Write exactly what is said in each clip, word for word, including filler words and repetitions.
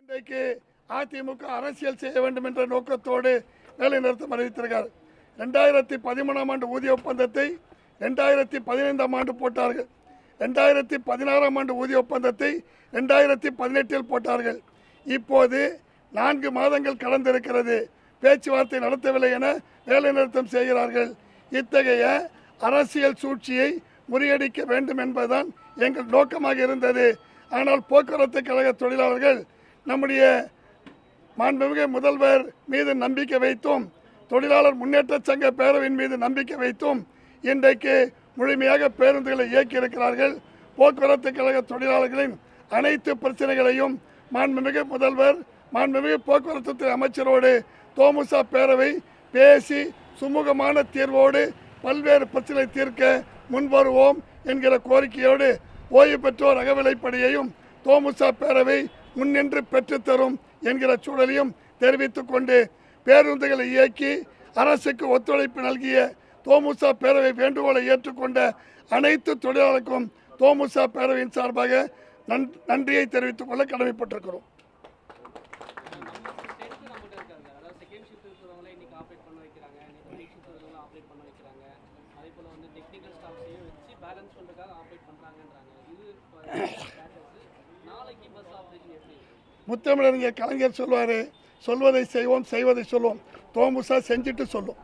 இன்றைக்கு அதிமுக அரசியல் செய்ய வேண்டும் என்ற நோக்கத்தோடு வேலைநிறுத்தம் அறிவித்திருக்கிறார். ரெண்டாயிரத்தி பதிமூணாம் ஆண்டு ஊதிய ஒப்பந்தத்தை ரெண்டாயிரத்தி பதினைந்தாம் ஆண்டு போட்டார்கள். ரெண்டாயிரத்தி பதினாறாம் ஆண்டு ஊதிய ஒப்பந்தத்தை ரெண்டாயிரத்தி பதினெட்டில் போட்டார்கள். இப்போது நான்கு மாதங்கள் கடந்திருக்கிறது, பேச்சுவார்த்தை நடத்தவில்லை என வேலைநிறுத்தம் செய்கிறார்கள். இத்தகைய அரசியல் சூழ்ச்சியை முறியடிக்க வேண்டும் என்பதுதான் எங்கள் நோக்கமாக இருந்தது. ஆனால் போக்குவரத்து கழக தொழிலாளர்கள் நம்முடைய மாண்புமிகு முதல்வர் மீது நம்பிக்கை வைத்தும் தொழிலாளர் முன்னேற்ற சங்க பேரவையின் மீது நம்பிக்கை வைத்தும் இன்றைக்கு முழுமையாக பேருந்துகளை இயக்கியிருக்கிறார்கள். போக்குவரத்து கழக தொழிலாளர்களின் அனைத்து பிரச்சனைகளையும் மாண்புமிகு முதல்வர் மாண்புமிகு போக்குவரத்து துறை அமைச்சரோடு தோமுசா பேரவை பேசி சுமூகமான தீர்வோடு பல்வேறு பிரச்சனை தீர்க்க முன்வருவோம் என்கிற கோரிக்கையோடு ஓய்வு பெற்றோர் அகவிலைப்படியையும் தோமுசா பேரவை முன்னின்று பெற்றுத்தரும் என்கிற சூழலையும் தெரிவித்துக் கொண்டு பேருந்துகளை இயக்கி அரசுக்கு ஒத்துழைப்பு நல்கிய தோமுசா பேரவை வேண்டுகோளை ஏற்றுக்கொண்ட அனைத்து தொழிலாளருக்கும் தோமுசா பேரவையின் சார்பாக நன்றியை தெரிவித்துக் கொள்ள கடமைப்பட்டிருக்கிறோம். முத்தமிழறிஞர் கலைஞர் சொல்வாரு, சொல்வதை செய்வோம் செய்வதை சொல்லுவோம். தோமுசா செஞ்சுட்டு சொல்லும்.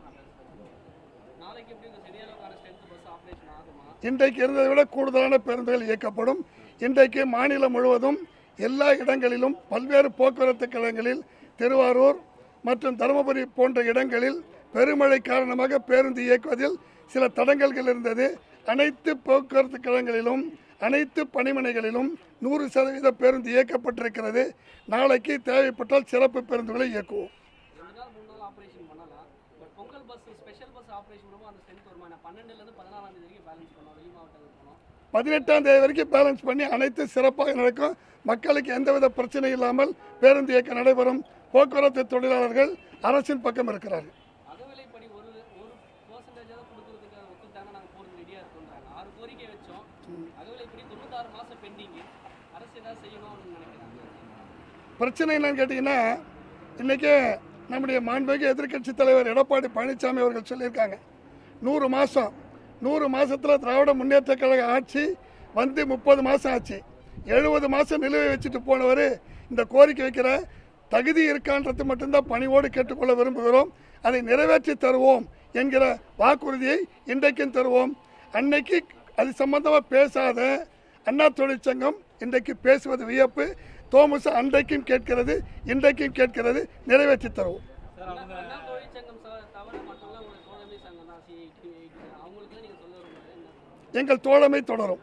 இன்றைக்கு இருந்ததை விட கூடுதலான பேருந்துகள் இயக்கப்படும். இன்றைக்கு மாநிலம் முழுவதும் எல்லா இடங்களிலும் பல்வேறு போக்குவரத்து கழகங்களில் திருவாரூர் மற்றும் தருமபுரி போன்ற இடங்களில் பெருமழை காரணமாக பேருந்து இயக்குவதில் சில தடங்கல்கள் இருந்தது. அனைத்து போக்குவரத்து கழகங்களிலும் அனைத்து பணிமனைகளிலும் நூறு சதவீத பேருந்து இயக்கப்பட்டிருக்கிறது. நாளைக்கு தேவைப்பட்டால் சிறப்பு பேருந்துகளை இயக்குவோம். பதினெட்டாம் தேதி வரைக்கும் பேலன்ஸ் பண்ணி அனைத்து சிறப்பாக நடக்கும். மக்களுக்கு எந்தவித பிரச்சனை இல்லாமல் பேருந்து இயக்கம் நடைபெறும். போக்குவரத்து தொழிலாளர்கள் அரசின் பக்கம் இருக்கிறார்கள். பிரச்சனை என்னன்னு கேட்டீங்கன்னா, இன்னைக்கு நம்முடைய மாண்புமிகு எதிர்க்கட்சி தலைவர் எடப்பாடி பழனிசாமி அவர்கள் சொல்லியிருக்காங்க, நூறு மாதம் நூறு மாதத்தில் திராவிட முன்னேற்ற கழக ஆட்சி வந்து முப்பது மாதம் ஆச்சு. எழுபது மாதம் நிலுவை வச்சுட்டு போனவர் இந்த கோரிக்கை வைக்கிற தகுதி இருக்கான்றது மட்டும்தான் பணிவோடு கேட்டுக்கொள்ள விரும்புகிறோம். அதை நிறைவேற்றி தருவோம் என்கிற வாக்குறுதியை இன்றைக்கும் தருவோம். அன்னைக்கு அது சம்பந்தமாக பேசாத அண்ணா தொழிற்சங்கம் இன்றைக்கு பேசுவது வியப்பு. தோமுசா அன்றைக்கும் கேட்கிறது, இன்றைக்கும் கேட்கிறது, நிறைவேற்றி தருவோம். எங்கள் தோழமை தொடரும்.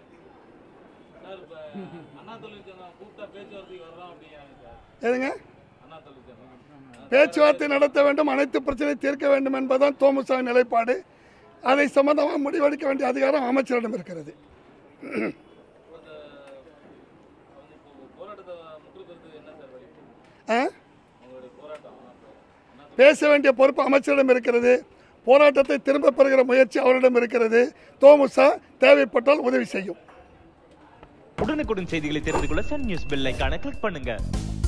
எதுங்க பேச்சுவார்த்தை நடத்த வேண்டும், அனைத்து பிரச்சனை தீர்க்க வேண்டும் என்பதுதான் தோமுசாவின் நிலைப்பாடு. அதை சம்பந்தமாக முடிவெடுக்க வேண்டிய அதிகாரம் அமைச்சரிடம் இருக்கிறது. பேச வேண்டிய பொறுப்பு அமைச்சரிடம் இருக்கிறது. போராட்டத்தை திரும்ப பெறுகிற முயற்சி அவரிடம் இருக்கிறது. தோமுசா தேவைப்பட்டால் உதவி செய்யும். உடனுக்குடன் செய்திகளை தெரிந்து கொள்ள சன் நியூஸ் பெல் ஐகானை கிளிக் பண்ணுங்க.